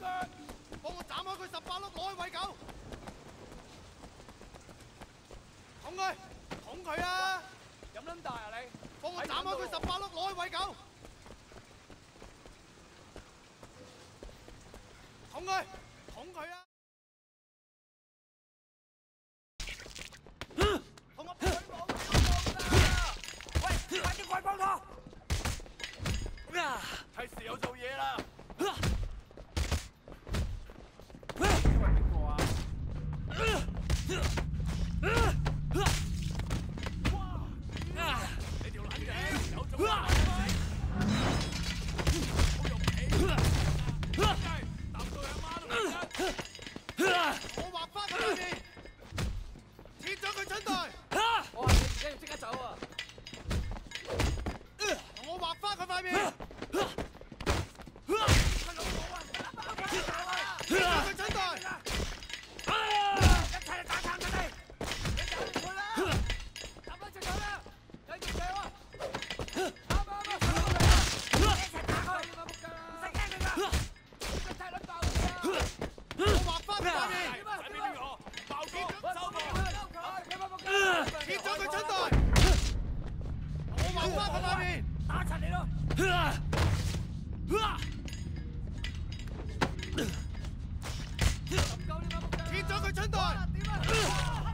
佢，幫我斬開佢18粒攞去餵狗。捅佢啊！ 飲撚大啊你！ 幫我斬開佢18粒攞去餵狗。捅佢啊！同我佢冇啦！喂，快啲過去幫我！ 係時候做嘢啦！ 呢位邊個啊？ 你條撚嘢有種啊！好用起，搭到阿媽都唔得。 我畫翻佢塊面，切咗佢春袋。 我話你而家要即刻走啊！ 我畫翻佢塊面。切咗佢春袋。一齊嚟打殘佢哋！你搞掂佢啦！打翻隻狗啦！繼續射喎！啱！一齊打佢！唔使驚佢㗎！佢太撚爆嘢啊！我畫翻佢塊面。 使俾邊個？爆咗！收佢！ 切咗佢春袋。我畫翻佢塊面。打殘你咯！切咗佢春袋。